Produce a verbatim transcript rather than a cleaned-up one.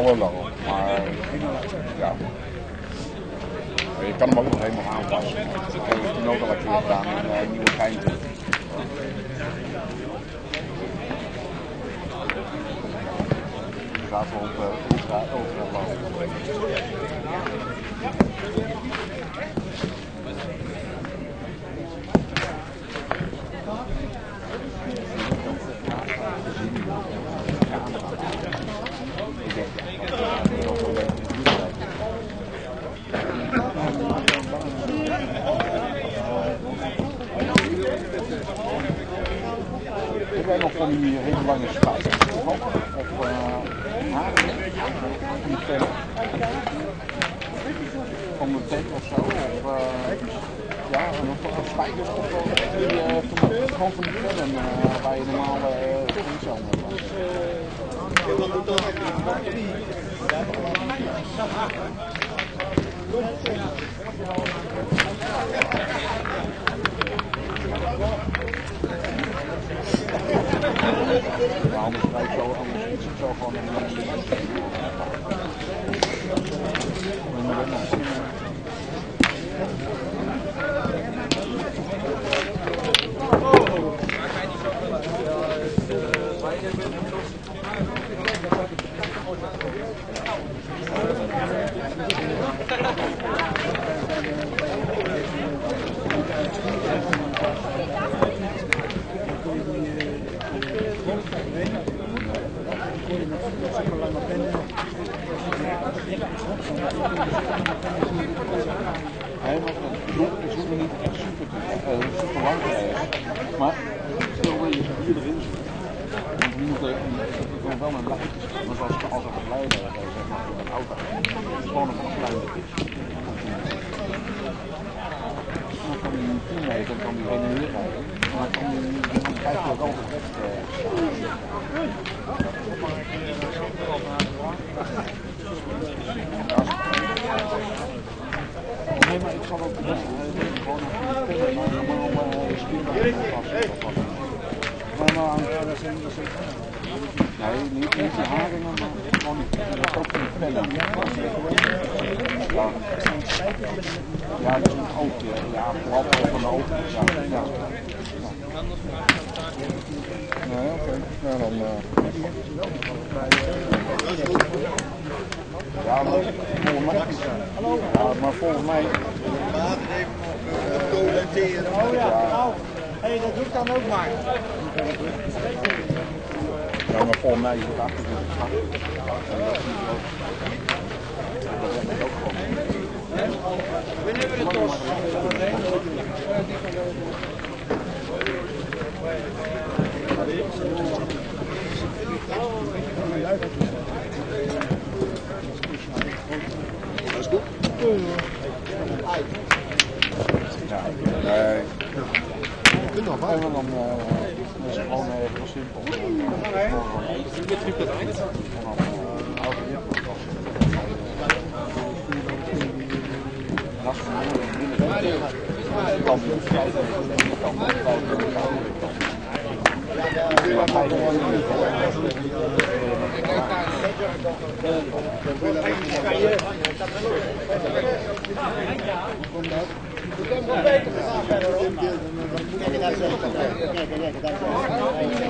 wel lang op, maar ja. Je kan hem ook nog helemaal aanpassen. Dat heb ik toen ook al een keer gedaan in uh, nieuwe geintje. Gaat wel op uh, ultra, ultra lang. Heb jij nog van die hele lange spuiten? Of uh, haren? Van die verder? Van de tent of zo? Of uh, ja, een spijkers of die uh, gewoon van die verder uh, waar je normaal niet zo mee was. Ja, anders krijg je zo, anders is het zo gewoon een nee, niet, niet de haringen, maar gewoon die pennen. Ja, ja, dat is een oogje. Ja, vooral van een oogje. Ja, ja. Nee, oké. Okay. Nou, dan... Uh... Ja, maar volgens mij... Ja, maar volgens mij... Oh ja, nou, hey, dat doe ik dan ook maar. Ja, maar volgens mij is het achter de gat. Dat heb ik ook gewoon. Wanneer we de tos? Dat is goed. Ja, nee. En dan uh, is het gewoon even heel simpel. Dit liep het eind. Kijk,